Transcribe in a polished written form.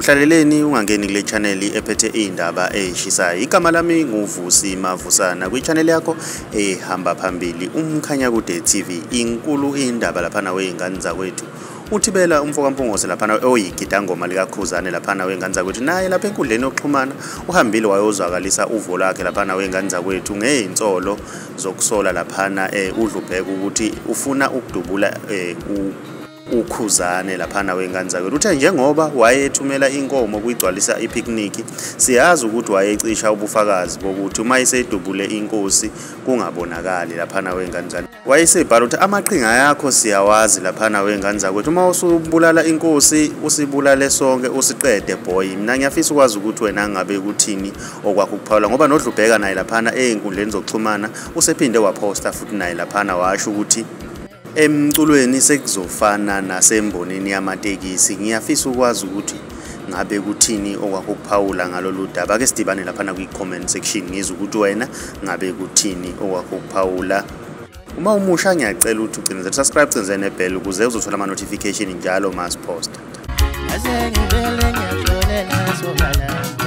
Uhlaleleni ungangeni kule channel ephethe indaba eshisayo. Igama lami nguVusi Mavusana kwi channel yakho ehamba phambili umkhanya kude TV. Inkulu indaba lapha nawe ingane zakwethu. UKaThibela umfokampungose lapha oyigidangoma lika ukhuzani lapha nawe ingane zakwethu naye lapha enkundleni yokuxhumana uhambile wayozwakalisa uvo lakhe lapha nawe ingane zakwethu ngeinsolo zokusola lapha udlubheke ukuthi ufuna ukudubula ukhuzani lapha nawe ingane zakwethu. Uthe njengoba wayethumela inkomo kuyigcwalisa ipicnic, siyazi ukuthi wayecisha ubufakazi bokuthi uma isedubule inkosi kungabonakali lapha nawe ingane zakwethu. Wayesebhala ukuthi amaqhinga yakho siyawazi lapha nawe ingane zakwethu, uma usubulala inkosi usibulale sonke usiqede boy. Mina ngiyafisa ukwazi ukuthi wena ngabe kuthini okwakho ukuphawula, ngoba nodlubheka naye lapha einkundleni zokuxhumana usephinde waposta futhi naye lapha washo ukuthi emculweni sekuzofana nasembonini yamatekisi. Ngiyafisa ukwazi ukuthi ngabe kuthini okwakho ukuphawula ngalolu daba. Ake sidibane lapha kwi-comment section ngizwe ukuthi wena ngabe kuthini okwakho ukuphawula. Uma umusha ngiyacela ukuthi ugcine subscribe cenze nebell ukuze uzothola ama notification njalo mas post.